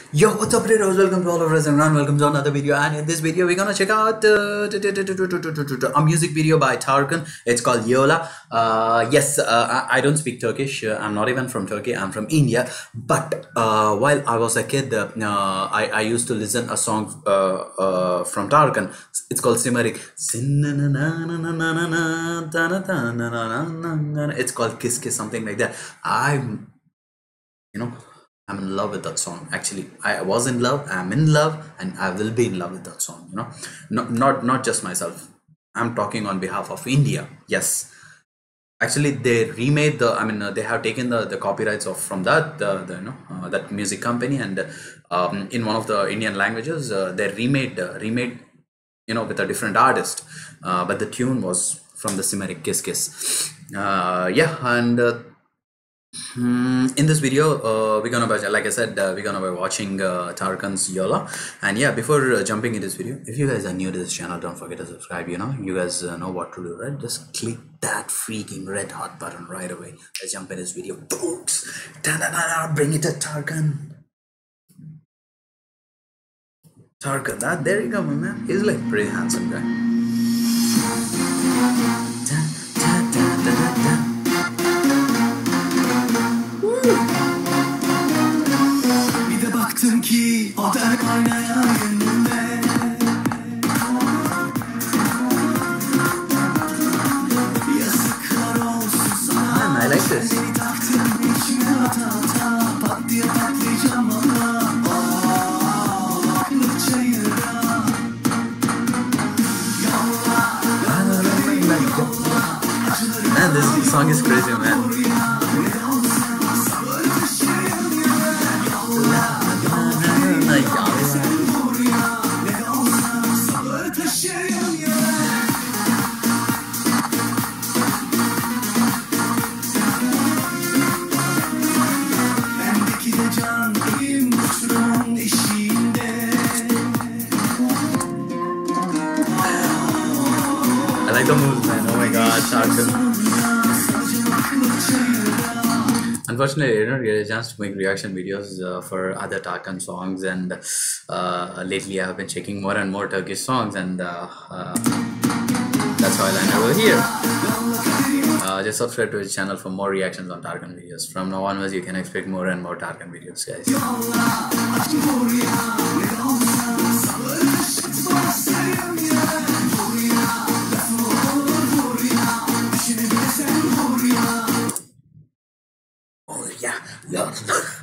Yo, what's up, Redos? Welcome to all of us and welcome to another video. And in this video, we're gonna check out a music video by Tarkan. It's called Yola. Yes, I don't speak Turkish. I'm not even from Turkey. I'm from India. But while I was a kid, I used to listen a song from Tarkan. It's called Simarik. It's called Kiss Kiss, something like that. I'm in love with that song. Actually, I was in love, I'm in love, and I will be in love with that song. Not just myself. I'm talking on behalf of India. Yes, actually, they remade the. They have taken the copyrights of from that that music company, and in one of the Indian languages, they remade with a different artist, but the tune was from the Simeric Kiss Kiss. Yeah, and. In this video, we're gonna be, like I said, we're gonna be watching Tarkan's Yola. And yeah, before jumping in this video, if you guys are new to this channel, don't forget to subscribe. You guys know what to do, right? Just click that freaking red hot button right away. Let's jump in this video. Boots! Bring it to Tarkan. Tarkan, there you go, my man. He's like pretty handsome guy. Ki o da kaynayan gönlümde yazıklar olsun sana. I like this. Seni taktım içine ata ata pat diye patlayacağım valla. Aklı çayıra yolla Man, this song is crazy, man. I like the moves, man. Oh my god, Tarkan. Unfortunately, I didn't get a chance to make reaction videos for other Tarkan songs, and lately I have been checking more and more Turkish songs, and that's how I landed over here. Just subscribe to his channel for more reactions on Tarkan videos. From now onwards, you can expect more and more Tarkan videos, guys. Oh yeah, yeah.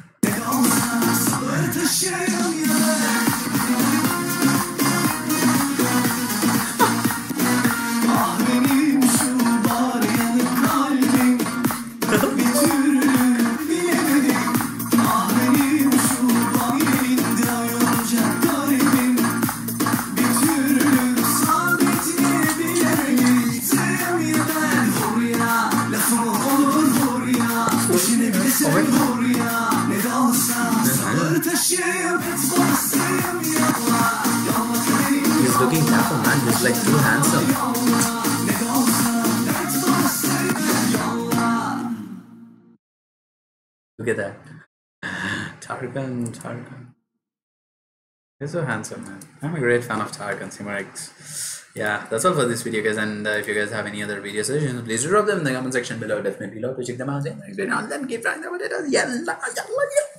He's looking dapper, man. He's like too handsome. Look at that. Tarkan. He's so handsome, man. I'm a great fan of Tarkan Simarix. Yeah, that's all for this video, guys. And if you guys have any other video suggestions, please drop them in the comment section below. Definitely love to check them out. And then keep trying them.